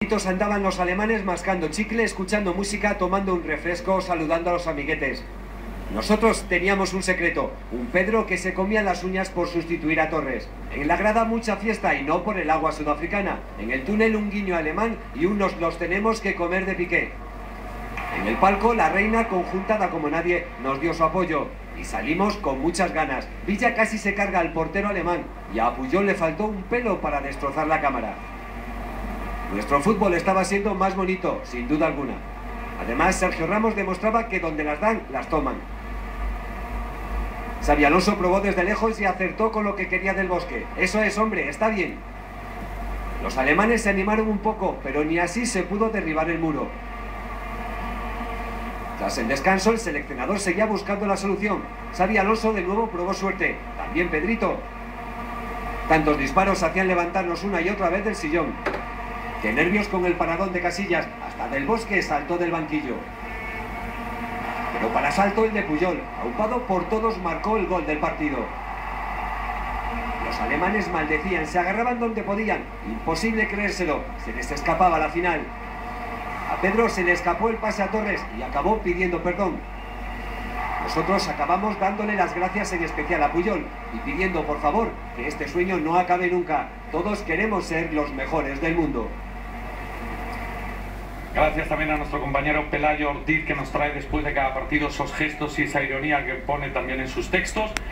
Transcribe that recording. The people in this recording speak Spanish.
solitos andaban los alemanes mascando chicle, escuchando música, tomando un refresco, saludando a los amiguetes. Nosotros teníamos un secreto, un Pedro que se comía las uñas por sustituir a Torres. En la grada mucha fiesta y no por el agua sudafricana. En el túnel un guiño alemán y unos los tenemos que comer de piqué. En el palco la reina, conjuntada como nadie, nos dio su apoyo. Y salimos con muchas ganas. Villa casi se carga al portero alemán y a Puyol le faltó un pelo para destrozar la cámara. Nuestro fútbol estaba siendo más bonito, sin duda alguna. Además, Sergio Ramos demostraba que donde las dan, las toman. Xabi Alonso probó desde lejos y acertó con lo que quería del Bosque. Eso es, hombre, está bien. Los alemanes se animaron un poco, pero ni así se pudo derribar el muro. Tras el descanso, el seleccionador seguía buscando la solución. Xabi Alonso de nuevo probó suerte. También Pedrito. Tantos disparos hacían levantarnos una y otra vez del sillón. Qué nervios con el paradón de Casillas. Hasta Del Bosque saltó del banquillo. Pero para salto el de Puyol, aupado por todos, marcó el gol del partido. Los alemanes maldecían, se agarraban donde podían. Imposible creérselo, se les escapaba la final. A Pedro se le escapó el pase a Torres y acabó pidiendo perdón. Nosotros acabamos dándole las gracias en especial a Puyol y pidiendo por favor que este sueño no acabe nunca. Todos queremos ser los mejores del mundo. Gracias también a nuestro compañero Pelayo Ortiz, que nos trae después de cada partido esos gestos y esa ironía que pone también en sus textos.